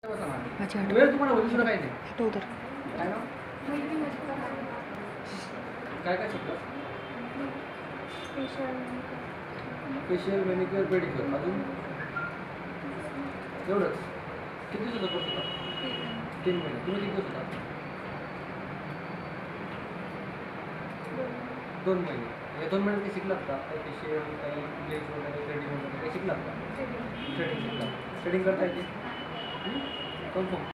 अच्छा वेळ तुम्हाला होती सुद्धा काही नाही. हटव तर काय ना काय काय शिकलं? फेशियल मॅनिक्युअर पेडिक्युअर अजून एवढंच. किती दिवसाचा कोर्स होता? 3 महिने. तुम्ही किती दिवस होता? 2 महिने. या 2 महिन्यात काही शिकलात का? काही फेशियल, काही ब्लीच वगैरे, थ्रेडिंग वगैरे काही शिकलात का? थ्रेडिंग शिकला. थ्रेडिंग करता येते? कन्फर्म